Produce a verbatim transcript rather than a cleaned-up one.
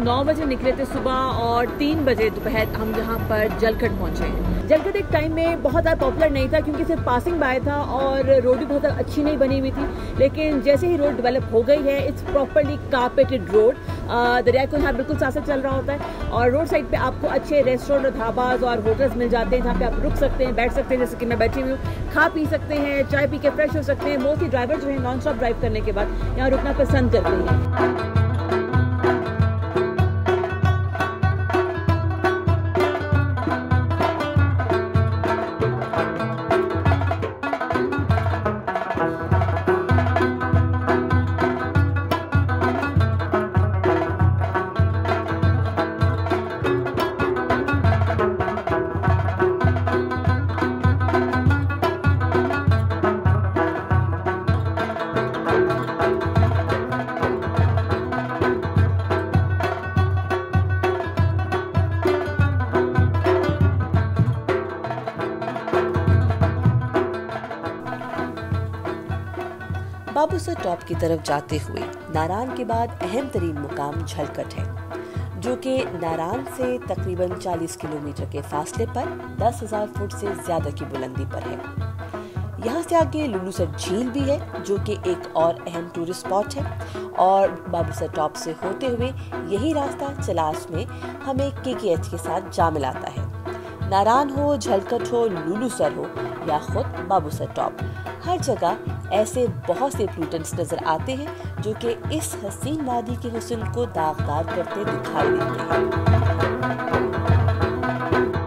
नौ बजे निकले थे सुबह और तीन बजे दोपहर हम यहाँ पर जलखड पहुँचे। जलखड एक टाइम में बहुत ज़्यादा पॉपुलर नहीं था क्योंकि सिर्फ पासिंग बाय था और रोड भी बहुत ज़्यादा अच्छी नहीं बनी हुई थी, लेकिन जैसे ही रोड डेवलप हो गई है, इट्स प्रॉपरली कारपेटेड रोड। दरिया को यहाँ बिल्कुल साथ साथ चल रहा होता है और रोड साइड पे आपको अच्छे रेस्टोरेंट और ढाबाज और होटल्स मिल जाते हैं जहाँ पे आप रुक सकते हैं, बैठ सकते हैं, जैसे कि मैं बैठी हुई हूँ, खा पी सकते हैं, चाय पी के फ्रेश हो सकते हैं। मोस्टली ड्राइवर जो है नॉन स्टॉप ड्राइव करने के बाद यहाँ रुकना पसंद करते हैं। बाबूसर टॉप की तरफ जाते हुए नारान के बाद अहम तरीन मुकाम झलकट है, जो कि नारान से तकरीबन चालीस किलोमीटर के फासले पर दस हज़ार फुट से ज्यादा की बुलंदी पर है। यहाँ से आगे लुलूसर झील भी है, जो कि एक और अहम टूरिस्ट स्पॉट है और बाबूसर टॉप से होते हुए यही रास्ता चलास में हमें के के एच के साथ जा मिलाता है। नारान हो, झलकट हो, लुलूसर हो या खुद बाबूसर टॉप, हर जगह ऐसे बहुत से प्लूटन्स नजर आते हैं जो कि इस हसीन वादी के हुस्न को दागदार करते दिखाई देते हैं।